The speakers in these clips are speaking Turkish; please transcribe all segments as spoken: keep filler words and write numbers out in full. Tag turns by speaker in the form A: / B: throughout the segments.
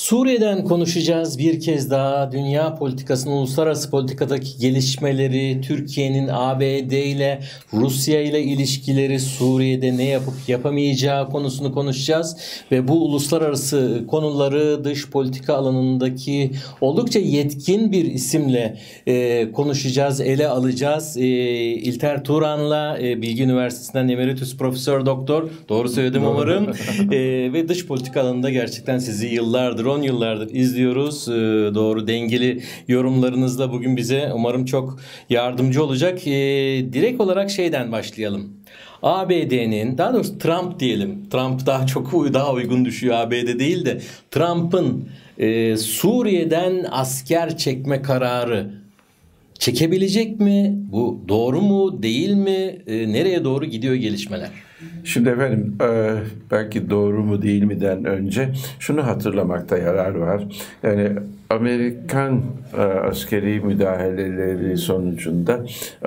A: Suriye'den konuşacağız bir kez daha. Dünya politikasının, uluslararası politikadaki gelişmeleri, Türkiye'nin A B D ile, Rusya ile ilişkileri, Suriye'de ne yapıp yapamayacağı konusunu konuşacağız. Ve bu uluslararası konuları dış politika alanındaki oldukça yetkin bir isimle e, konuşacağız, ele alacağız. E, İlter Turan'la e, Bilgi Üniversitesi'nden Emeritus Profesör Doktor, doğru söyledim umarım. e, ve dış politika alanında gerçekten sizi yıllardır, on yıllardır izliyoruz. Ee, doğru dengeli yorumlarınızla bugün bize umarım çok yardımcı olacak. Ee, direkt olarak şeyden başlayalım. A B D'nin, daha doğrusu Trump diyelim. Trump daha çok daha uygun düşüyor, A B D değil de. Trump'ın e, Suriye'den asker çekme kararı çekebilecek mi? Bu doğru mu, değil mi? E, nereye doğru gidiyor gelişmeler?
B: Şimdi efendim belki doğru mu değil mi'den önce şunu hatırlamakta yarar var. Yani Amerikan askeri müdahaleleri sonucunda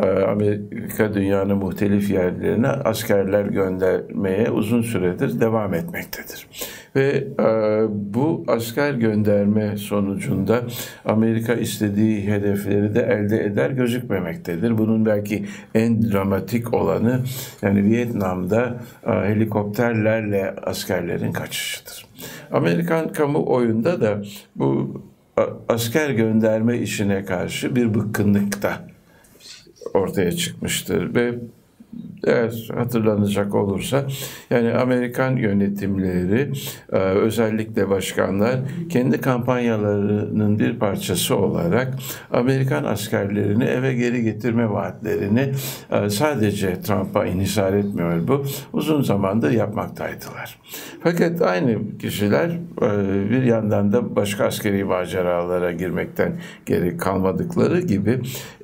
B: Amerika dünyanın muhtelif yerlerine askerler göndermeye uzun süredir devam etmektedir. Ve bu asker gönderme sonucunda Amerika istediği hedefleri de elde eder gözükmemektedir. Bunun belki en dramatik olanı yani Vietnam'da helikopterlerle askerlerin kaçışıdır. Amerikan kamuoyunda da bu asker gönderme işine karşı bir bıkkınlık da ortaya çıkmıştır ve eğer hatırlanacak olursa yani Amerikan yönetimleri özellikle başkanlar kendi kampanyalarının bir parçası olarak Amerikan askerlerini eve geri getirme vaatlerini sadece Trump'a inhisar etmiyor bu. Uzun zamandır yapmaktaydılar. Fakat aynı kişiler bir yandan da başka askeri maceralara girmekten geri kalmadıkları gibi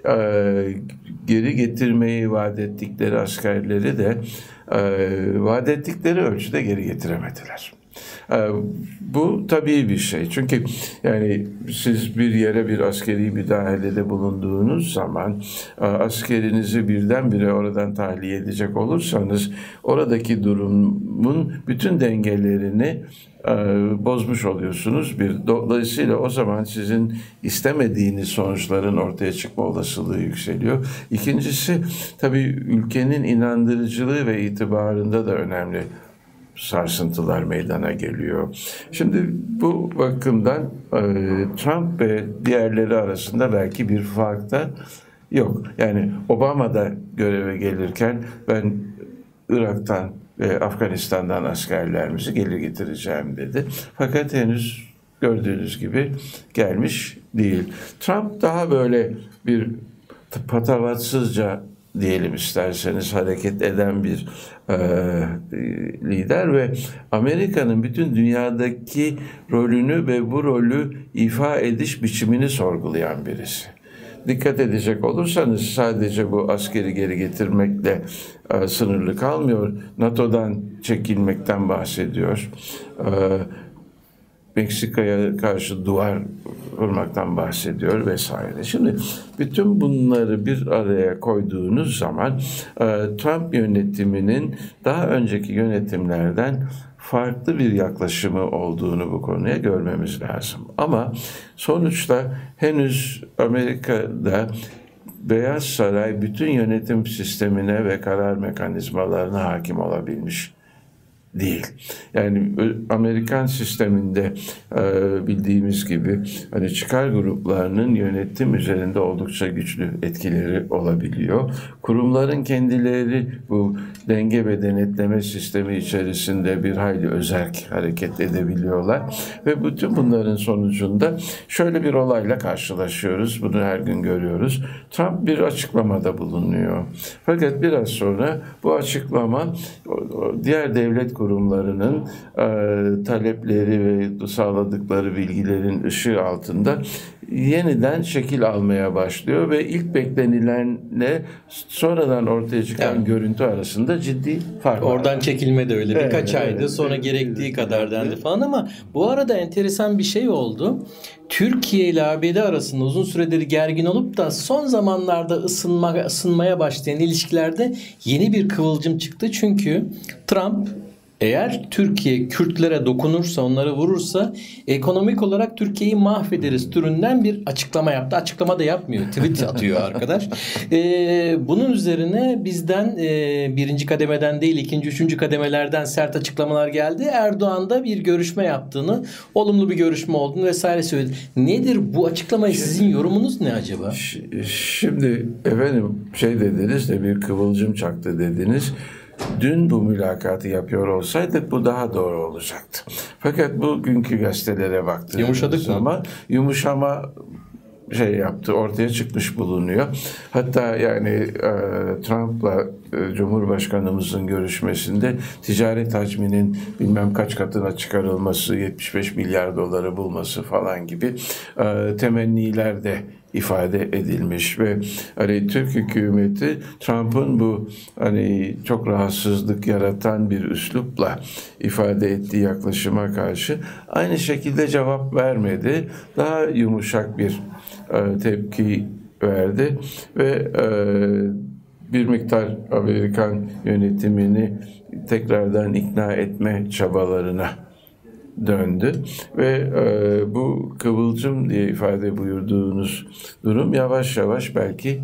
B: geri getirmeyi vaat ettikleri askerleri de e, vaat ettikleri ölçüde geri getiremediler. E, bu tabii bir şey. Çünkü yani siz bir yere bir askeri müdahalede bulunduğunuz zaman e, askerinizi birdenbire oradan tahliye edecek olursanız oradaki durumun bütün dengelerini bozmuş oluyorsunuz. Bir dolayısıyla o zaman sizin istemediğiniz sonuçların ortaya çıkma olasılığı yükseliyor. İkincisi tabii ülkenin inandırıcılığı ve itibarında da önemli sarsıntılar meydana geliyor. Şimdi bu bakımdan Trump ve diğerleri arasında belki bir fark da yok. Yani Obama da göreve gelirken ben Irak'tan ve Afganistan'dan askerlerimizi geri getireceğim dedi. Fakat henüz gördüğünüz gibi gelmiş değil. Trump daha böyle bir patavatsızca diyelim isterseniz hareket eden bir e, lider ve Amerika'nın bütün dünyadaki rolünü ve bu rolü ifa ediş biçimini sorgulayan birisi. Dikkat edecek olursanız sadece bu askeri geri getirmekle e, sınırlı kalmıyor. NATO'dan çekilmekten bahsediyor. E, Meksika'ya karşı duvar kurmaktan bahsediyor vesaire. Şimdi bütün bunları bir araya koyduğunuz zaman e, Trump yönetiminin daha önceki yönetimlerden farklı bir yaklaşımı olduğunu bu konuya görmemiz lazım. Ama sonuçta henüz Amerika'da Beyaz Saray bütün yönetim sistemine ve karar mekanizmalarına hakim olabilmiş değil. Yani Amerikan sisteminde e, bildiğimiz gibi hani çıkar gruplarının yönetim üzerinde oldukça güçlü etkileri olabiliyor. Kurumların kendileri bu denge ve denetleme sistemi içerisinde bir hayli özerk hareket edebiliyorlar ve bütün bunların sonucunda şöyle bir olayla karşılaşıyoruz. Bunu her gün görüyoruz. Trump bir açıklamada bulunuyor. Fakat biraz sonra bu açıklama diğer devlet kurumlarının e, talepleri ve sağladıkları bilgilerin ışığı altında yeniden şekil almaya başlıyor ve ilk beklenilenle sonradan ortaya çıkan evet. görüntü arasında ciddi fark var.
A: Oradan çekilme de öyle.
B: Evet,
A: Birkaç
B: evet,
A: aydı sonra
B: evet,
A: gerektiği
B: evet,
A: kadar dendi
B: evet.
A: falan ama bu arada enteresan bir şey oldu. Türkiye ile A B D arasında uzun süredir gergin olup da son zamanlarda ısınma, ısınmaya başlayan ilişkilerde yeni bir kıvılcım çıktı. Çünkü Trump Eğer Türkiye Kürtlere dokunursa, onları vurursa ekonomik olarak Türkiye'yi mahvederiz türünden bir açıklama yaptı. Açıklama da yapmıyor. Tweet atıyor arkadaş. Ee, bunun üzerine bizden e, birinci kademeden değil ikinci, üçüncü kademelerden sert açıklamalar geldi. Erdoğan da bir görüşme yaptığını, olumlu bir görüşme olduğunu vesaire söyledi. Nedir bu açıklamayı? Sizin yorumunuz ne acaba?
B: Şimdi efendim şey dediniz de bir kıvılcım çaktı dediniz. Dün bu mülakatı yapıyor olsaydık bu daha doğru olacaktı. Fakat bugünkü gazetelere baktığımız zaman yumuşama şey yaptı, ortaya çıkmış bulunuyor. Hatta yani e, Trump'la e, Cumhurbaşkanımızın görüşmesinde ticaret hacminin bilmem kaç katına çıkarılması, yetmiş beş milyar doları bulması falan gibi e, temenniler de ifade edilmiş ve hani Türk hükümeti Trump'ın bu hani çok rahatsızlık yaratan bir üslupla ifade ettiği yaklaşıma karşı aynı şekilde cevap vermedi. Daha yumuşak bir e, tepki verdi ve e, bir miktar Amerikan yönetimini tekrardan ikna etme çabalarına döndü ve e, bu kıvılcım diye ifade buyurduğunuz durum yavaş yavaş belki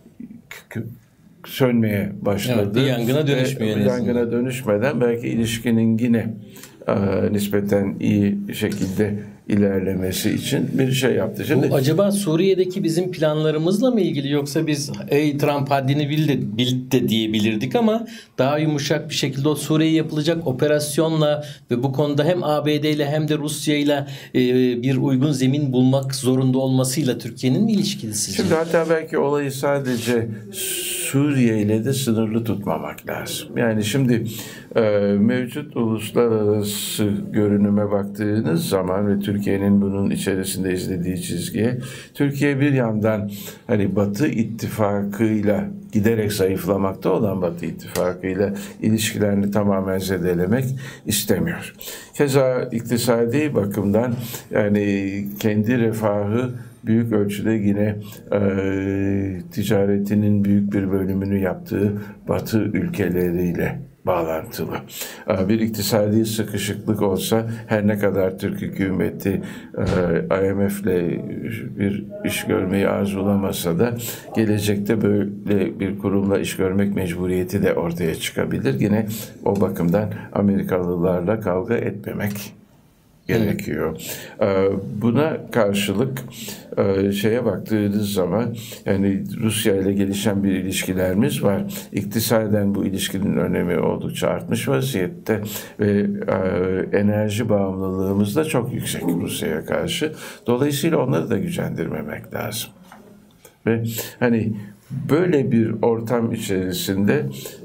B: sönmeye başladı.
A: Evet, bir yangına dönüşmüyor.
B: Bir yangına dönüşmeden belki ilişkinin yine e, nispeten iyi şekilde ilerlemesi için bir şey yaptı. Şimdi,
A: bu acaba Suriye'deki bizim planlarımızla mı ilgili, yoksa biz ey Trump haddini bil de, bil de diyebilirdik ama daha yumuşak bir şekilde o Suriye'ye yapılacak operasyonla ve bu konuda hem A B D ile hem de Rusya ile e, bir uygun zemin bulmak zorunda olmasıyla Türkiye'nin mi ilişkili sizce?
B: Şimdi hatta belki olayı sadece Suriye ile de sınırlı tutmamak lazım. Yani şimdi e, mevcut uluslararası görünüme baktığınız zaman ve Türkiye'nin bunun içerisinde izlediği çizgiye, Türkiye bir yandan hani Batı ittifakıyla giderek zayıflamakta olan Batı ittifakıyla ilişkilerini tamamen zedelemek istemiyor. Keza iktisadi bakımdan yani kendi refahı büyük ölçüde yine e, ticaretinin büyük bir bölümünü yaptığı Batı ülkeleriyle bağlantılı. Bir iktisadi sıkışıklık olsa her ne kadar Türk hükümeti I M F'le bir iş görmeyi arzulamasa da gelecekte böyle bir kurumla iş görmek mecburiyeti de ortaya çıkabilir. Yine o bakımdan Amerikalılarla kavga etmemek gerekiyor. Evet. Buna karşılık şeye baktığınız zaman yani Rusya ile gelişen bir ilişkilerimiz var. İktisaden bu ilişkinin önemi oldukça artmış vaziyette ve enerji bağımlılığımız da çok yüksek Rusya'ya karşı. Dolayısıyla onları da gücendirmemek lazım. Ve hani böyle bir ortam içerisinde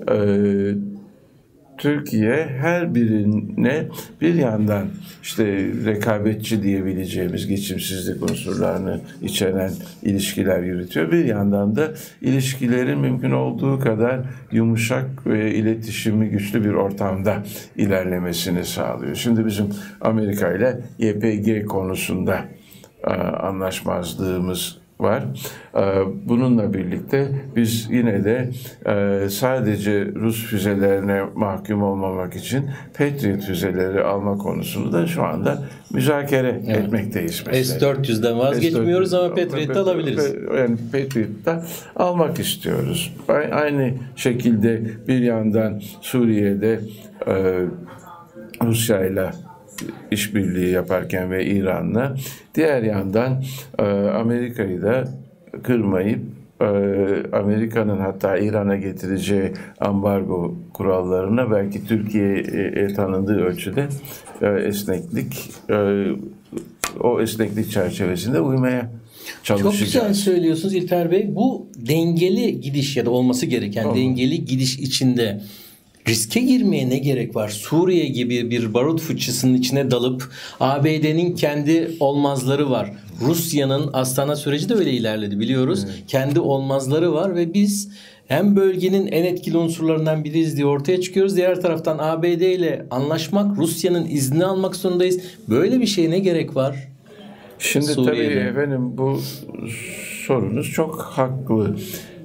B: Türkiye her birine bir yandan işte rekabetçi diyebileceğimiz geçimsizlik unsurlarını içeren ilişkiler yürütüyor. Bir yandan da ilişkilerin mümkün olduğu kadar yumuşak ve iletişimi güçlü bir ortamda ilerlemesini sağlıyor. Şimdi bizim Amerika ile Y P G konusunda anlaşmazlığımız var. Bununla birlikte biz yine de sadece Rus füzelerine mahkum olmamak için Patriot füzeleri alma konusunu da şu anda müzakere evet. etmekteyiz.
A: S dört yüzden vazgeçmiyoruz S dört yüz, ama Patriot'ta alabiliriz.
B: Yani Patriot'ta almak istiyoruz. Aynı şekilde bir yandan Suriye'de Rusya ile işbirliği yaparken ve İran'la, diğer yandan e, Amerika'yı da kırmayıp e, Amerika'nın hatta İran'a getireceği ambargo kurallarına belki Türkiye'ye tanındığı ölçüde e, esneklik e, o esneklik çerçevesinde uymaya çalışacağız.
A: Çok güzel söylüyorsunuz İlter Bey. Bu dengeli gidiş ya da olması gereken tamam. dengeli gidiş içinde riske girmeye ne gerek var? Suriye gibi bir barut fıçısının içine dalıp A B D'nin kendi olmazları var. Rusya'nın Astana süreci de öyle ilerledi biliyoruz. Evet. Kendi olmazları var ve biz hem bölgenin en etkili unsurlarından biriyiz diye ortaya çıkıyoruz. Diğer taraftan A B D ile anlaşmak, Rusya'nın izni almak zorundayız. Böyle bir şeye ne gerek var?
B: Şimdi Suriye'de. Tabii efendim bu sorunuz çok haklı.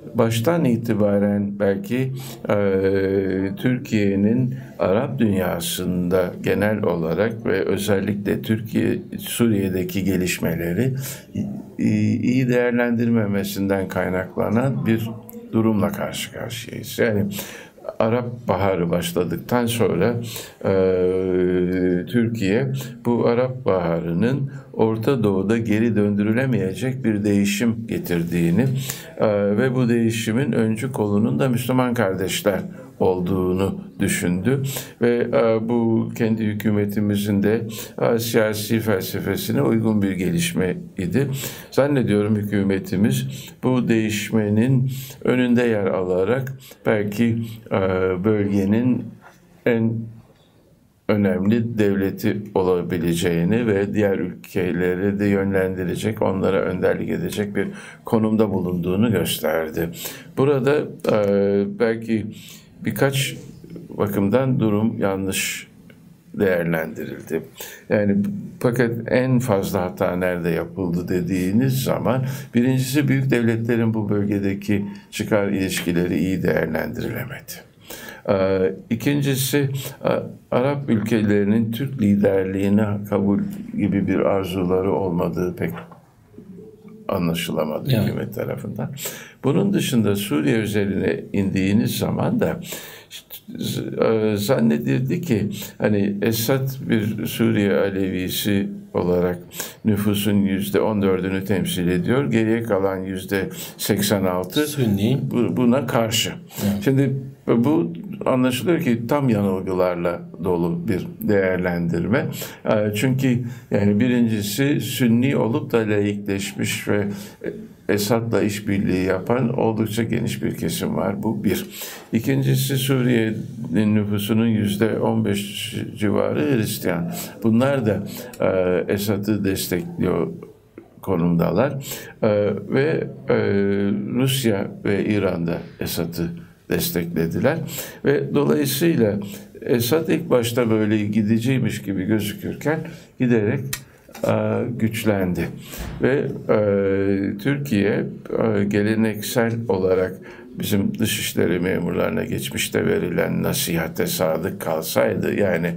B: baştan itibaren belki e, Türkiye'nin Arap dünyasında genel olarak ve özellikle Türkiye Suriye'deki gelişmeleri iyi değerlendirmemesinden kaynaklanan bir durumla karşı karşıyayız. Yani Arap Baharı başladıktan sonra e, Türkiye bu Arap Baharı'nın Orta Doğu'da geri döndürülemeyecek bir değişim getirdiğini e, ve bu değişimin öncü kolunun da Müslüman kardeşler olduğunu düşündü ve e, bu kendi hükümetimizin de e, siyasi felsefesine uygun bir gelişme idi. Zannediyorum hükümetimiz bu değişmenin önünde yer alarak belki e, bölgenin en önemli devleti olabileceğini ve diğer ülkeleri de yönlendirecek, onlara önderlik edecek bir konumda bulunduğunu gösterdi. Burada e, belki birkaç bakımdan durum yanlış değerlendirildi. Yani fakat en fazla hata nerede yapıldı dediğiniz zaman birincisi büyük devletlerin bu bölgedeki çıkar ilişkileri iyi değerlendirilemedi. Ee, İkincisi Arap ülkelerinin Türk liderliğine kabul gibi bir arzuları olmadığı pek anlaşılamadı yani hükümet tarafından. Bunun dışında Suriye özeline indiğiniz zaman da zannedildi ki hani Esad bir Suriye Alevisi olarak nüfusun yüzde on dördünü temsil ediyor. Geriye kalan yüzde seksen altı
A: Sünni.
B: Buna karşı. Evet. Şimdi bu anlaşılıyor ki tam yanılgılarla dolu bir değerlendirme. Çünkü yani birincisi Sünni olup da laikleşmiş ve Esad'la işbirliği yapan oldukça geniş bir kesim var. Bu bir. İkincisi Suriye'nin nüfusunun yüzde on beş civarı Hristiyan. Bunlar da e, Esad'ı destekliyor konumdalar. E, ve e, Rusya ve İran'da Esad'ı desteklediler. Ve dolayısıyla Esad ilk başta böyle gideceğiymiş gibi gözükürken giderek güçlendi ve e, Türkiye e, geleneksel olarak bizim dışişleri memurlarına geçmişte verilen nasihate sadık kalsaydı, yani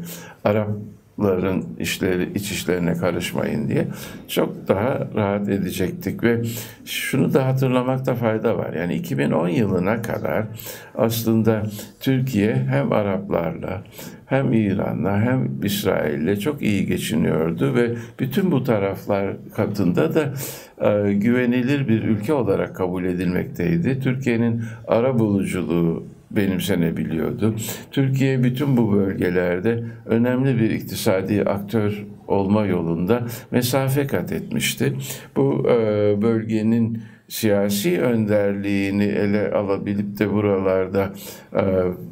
B: Arapların işleri iç işlerine karışmayın diye, çok daha rahat edecektik. Ve şunu da hatırlamakta fayda var. Yani iki bin on yılına kadar aslında Türkiye hem Araplarla hem İran'la hem İsrail'le çok iyi geçiniyordu ve bütün bu taraflar katında da e, güvenilir bir ülke olarak kabul edilmekteydi. Türkiye'nin arabuluculuğu benimsenebiliyordu. Türkiye bütün bu bölgelerde önemli bir iktisadi aktör olma yolunda mesafe kat etmişti. Bu e, bölgenin siyasi önderliğini ele alabilip de buralarda e,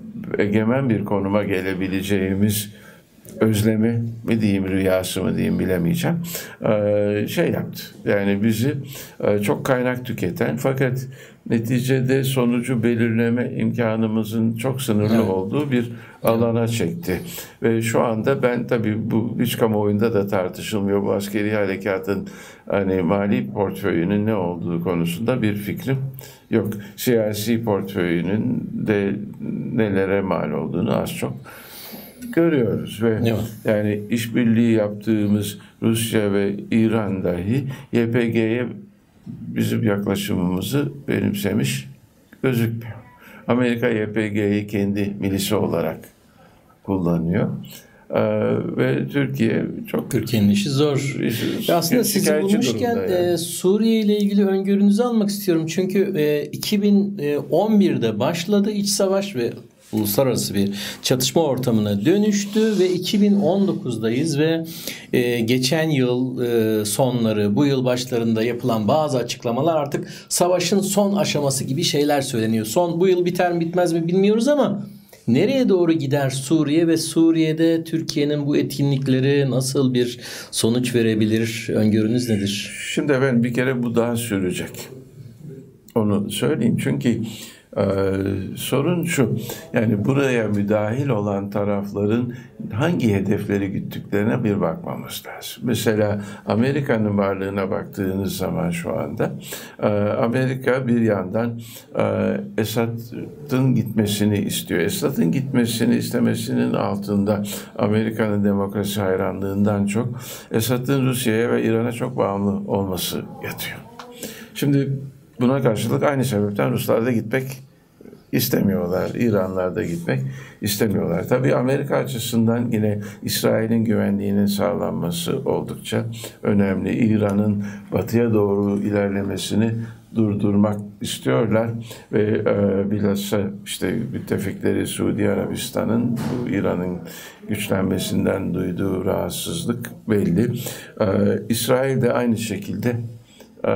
B: egemen bir konuma gelebileceğimiz özlemi mi diyeyim, rüyası mı diyeyim bilemeyeceğim. Ee, şey yaptı. Yani bizi e, çok kaynak tüketen fakat neticede sonucu belirleme imkanımızın çok sınırlı evet. olduğu bir alana çekti. Ve şu anda ben tabii bu hiç kamuoyunda da tartışılmıyor. Bu askeri harekatın hani mali portföyünün ne olduğu konusunda bir fikrim yok. Siyasi portföyünün de nelere mal olduğunu az çok görüyoruz ve evet. yani işbirliği yaptığımız Rusya ve İran dahi Y P G'ye bizim yaklaşımımızı benimsemiş gözükmüyor. Amerika Y P G'yi kendi milisi olarak kullanıyor. Ee, ve Türkiye çok...
A: Türkiye'nin işi zor. Ya aslında sizi bulmuşken yani. e, Suriye ile ilgili öngörünüzü almak istiyorum. Çünkü e, iki bin on birde başladı iç savaş ve uluslararası bir çatışma ortamına dönüştü ve iki bin on dokuzdayız ve e, geçen yıl e, sonları, bu yıl başlarında yapılan bazı açıklamalar artık savaşın son aşaması gibi şeyler söyleniyor. Son bu yıl biter mi bitmez mi bilmiyoruz ama nereye doğru gider Suriye ve Suriye'de Türkiye'nin bu etkinlikleri nasıl bir sonuç verebilir? Öngörünüz nedir?
B: Şimdi ben bir kere bu daha sürecek. Onu söyleyeyim çünkü Ee, sorun şu, yani buraya müdahil olan tarafların hangi hedefleri güttüklerine bir bakmamız lazım. Mesela Amerika'nın varlığına baktığınız zaman şu anda e, Amerika bir yandan e, Esad'ın gitmesini istiyor. Esad'ın gitmesini istemesinin altında Amerika'nın demokrasi hayranlığından çok Esad'ın Rusya'ya ve İran'a çok bağımlı olması yatıyor. Şimdi buna karşılık aynı sebepten Ruslar da gitmek istemiyorlar. İranlar da gitmek istemiyorlar. Tabii Amerika açısından yine İsrail'in güvenliğinin sağlanması oldukça önemli. İran'ın batıya doğru ilerlemesini durdurmak istiyorlar ve e, bilhassa işte müttefikleri Suudi Arabistan'ın bu İran'ın güçlenmesinden duyduğu rahatsızlık belli. E, İsrail de aynı şekilde e,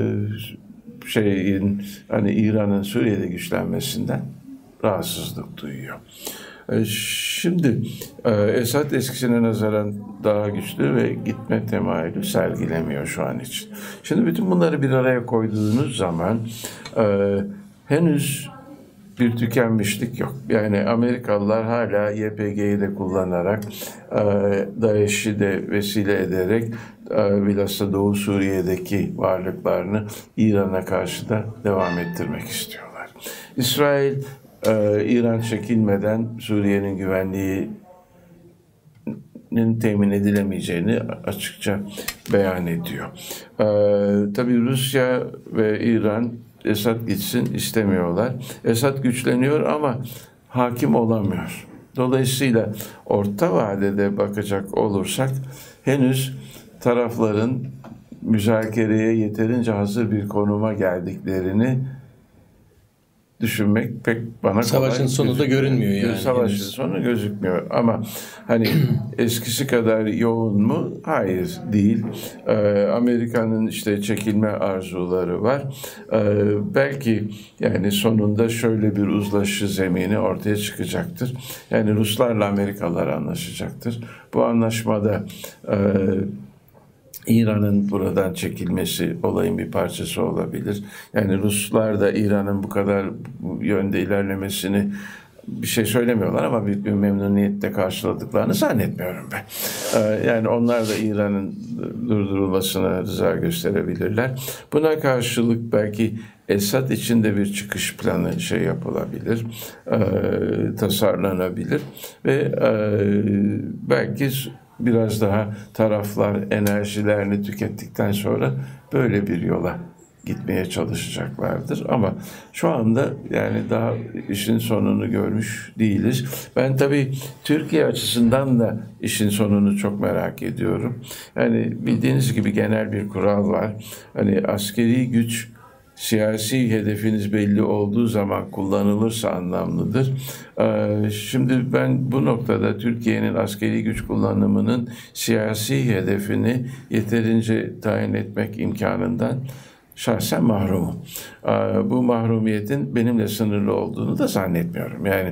B: şeyin hani İran'ın Suriye'de güçlenmesinden rahatsızlık duyuyor. Şimdi Esad eskisine nazaran daha güçlü ve gitme temayülü sergilemiyor şu an için. Şimdi bütün bunları bir araya koyduğunuz zaman e, henüz bir tükenmişlik yok. Yani Amerikalılar hala Y P G'yi de kullanarak, e, DAEŞ'i de vesile ederek e, bilhassa Doğu Suriye'deki varlıklarını İran'a karşı da devam ettirmek istiyorlar. İsrail, e, İran çekilmeden Suriye'nin güvenliğinin temin edilemeyeceğini açıkça beyan ediyor. E, tabii Rusya ve İran Esad gitsin istemiyorlar. Esad güçleniyor ama hakim olamıyor. Dolayısıyla orta vadede bakacak olursak henüz tarafların müzakereye yeterince hazır bir konuma geldiklerini düşünmek pek bana kolay.
A: Savaşın sonu da görünmüyor yani.
B: Savaşın sonu gözükmüyor ama hani eskisi kadar yoğun mu? Hayır, değil. Ee, Amerika'nın işte çekilme arzuları var. Ee, belki yani sonunda şöyle bir uzlaşı zemini ortaya çıkacaktır. Yani Ruslarla Amerikalılar anlaşacaktır. Bu anlaşmada e, İran'ın buradan çekilmesi olayın bir parçası olabilir. Yani Ruslar da İran'ın bu kadar bu yönde ilerlemesini bir şey söylemiyorlar ama büyük bir memnuniyetle karşıladıklarını zannetmiyorum ben. Yani onlar da İran'ın durdurulmasına rıza gösterebilirler. Buna karşılık belki Esad için de bir çıkış planı şey yapılabilir, tasarlanabilir ve belki biraz daha taraflar enerjilerini tükettikten sonra böyle bir yola gitmeye çalışacaklardır. Ama şu anda yani daha işin sonunu görmüş değiliz. Ben tabii Türkiye açısından da işin sonunu çok merak ediyorum. Yani bildiğiniz gibi genel bir kural var. Hani askeri güç siyasi hedefiniz belli olduğu zaman kullanılırsa anlamlıdır. Şimdi ben bu noktada Türkiye'nin askeri güç kullanımının siyasi hedefini yeterince tayin etmek imkanından şahsen mahrumum. Bu mahrumiyetin benimle sınırlı olduğunu da zannetmiyorum. Yani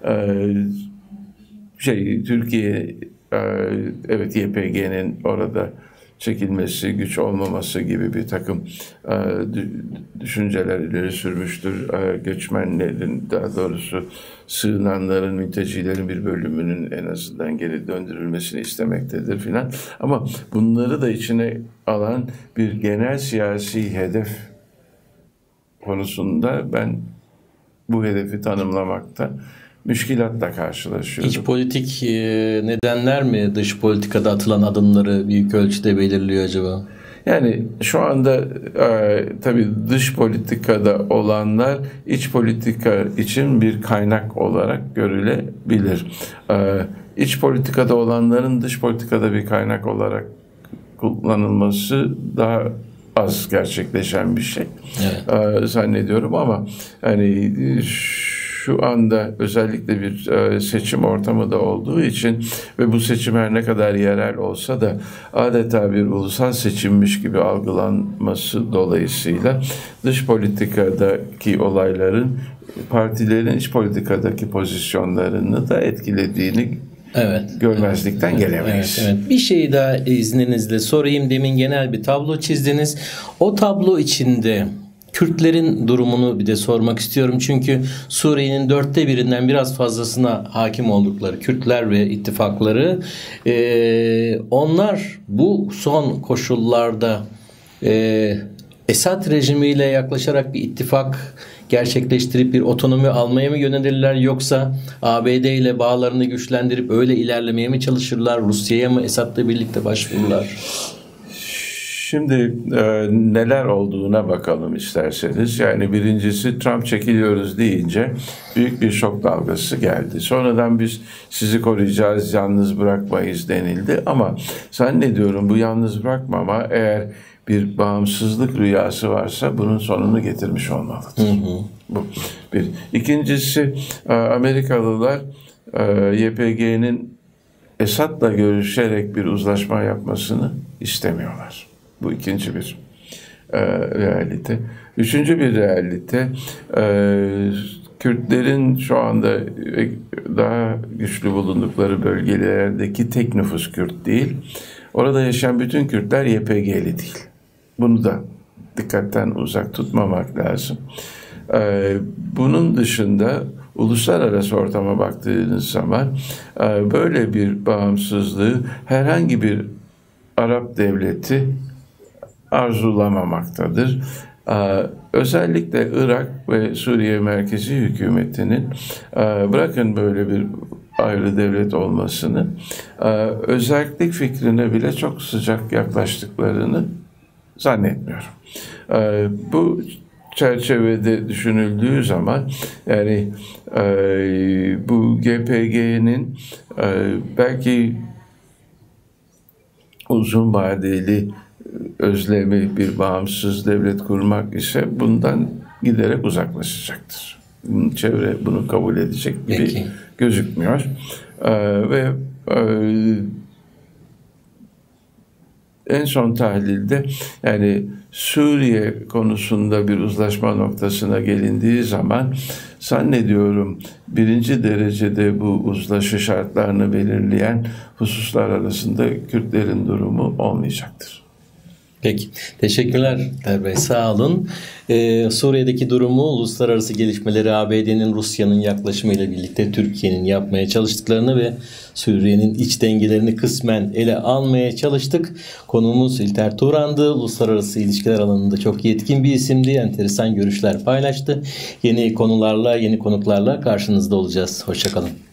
B: şey Türkiye evet Y P G'nin orada çekilmesi, güç olmaması gibi bir takım e, düşünceler ileri sürmüştür. E, göçmenlerin, daha doğrusu sığınanların, mültecilerin bir bölümünün en azından geri döndürülmesini istemektedir filan. Ama bunları da içine alan bir genel siyasi hedef konusunda ben bu hedefi tanımlamakta müşkilatla karşılaşıyoruz.
A: İç politik nedenler mi dış politikada atılan adımları büyük ölçüde belirliyor acaba?
B: Yani şu anda e, tabii dış politikada olanlar iç politika için bir kaynak olarak görülebilir. E, iç politikada olanların dış politikada bir kaynak olarak kullanılması daha az gerçekleşen bir şey. Evet. E, zannediyorum ama hani şu anda özellikle bir seçim ortamı da olduğu için ve bu seçim her ne kadar yerel olsa da adeta bir ulusal seçimmiş gibi algılanması dolayısıyla dış politikadaki olayların partilerin iç politikadaki pozisyonlarını da etkilediğini evet, görmezlikten
A: evet,
B: gelemeyiz.
A: Evet, evet. Bir şey daha izninizle sorayım. Demin genel bir tablo çizdiniz. O tablo içinde Kürtlerin durumunu bir de sormak istiyorum. Çünkü Suriye'nin dörtte birinden biraz fazlasına hakim oldukları Kürtler ve ittifakları, e, onlar bu son koşullarda e, Esad rejimiyle yaklaşarak bir ittifak gerçekleştirip bir otonomi almaya mı yönelirler, yoksa A B D ile bağlarını güçlendirip öyle ilerlemeye mi çalışırlar? Rusya'ya mı Esad'la birlikte başvururlar?
B: Şimdi e, neler olduğuna bakalım isterseniz. Yani birincisi, Trump çekiliyoruz deyince büyük bir şok dalgası geldi. Sonradan biz sizi koruyacağız, yalnız bırakmayız denildi. Ama zannediyorum bu yalnız bırakmama, eğer bir bağımsızlık rüyası varsa bunun sonunu getirmiş olmalıdır. Hı hı. Bu bir. İkincisi, Amerikalılar Y P G'nin Esad'la görüşerek bir uzlaşma yapmasını istemiyorlar. Bu ikinci bir e, realite. Üçüncü bir realite, e, Kürtlerin şu anda daha güçlü bulundukları bölgelerdeki tek nüfus Kürt değil. Orada yaşayan bütün Kürtler Y P G'li değil. Bunu da dikkatten uzak tutmamak lazım. E, bunun dışında uluslararası ortama baktığınız zaman e, böyle bir bağımsızlığı herhangi bir Arap devleti arzulamamaktadır. Ee, özellikle Irak ve Suriye merkezi hükümetinin e, bırakın böyle bir ayrı devlet olmasını, e, özerklik fikrine bile çok sıcak yaklaştıklarını zannetmiyorum. E, bu çerçevede düşünüldüğü zaman yani e, bu G P G'nin e, belki uzun vadeli özlemi bir bağımsız devlet kurmak ise bundan giderek uzaklaşacaktır. Çevre bunu kabul edecek gibi Peki. gözükmüyor. Ee, ve e, en son tahlilde yani Suriye konusunda bir uzlaşma noktasına gelindiği zaman zannediyorum birinci derecede bu uzlaşı şartlarını belirleyen hususlar arasında Kürtlerin durumu olmayacaktır.
A: Peki. Teşekkürler Der Bey. Sağ olun. Ee, Suriye'deki durumu, uluslararası gelişmeleri, A B D'nin Rusya'nın yaklaşımıyla birlikte Türkiye'nin yapmaya çalıştıklarını ve Suriye'nin iç dengelerini kısmen ele almaya çalıştık. Konuğumuz İlter Turan'dı. Uluslararası ilişkiler alanında çok yetkin bir isimdi. Enteresan görüşler paylaştı. Yeni konularla, yeni konuklarla karşınızda olacağız. Hoşça kalın.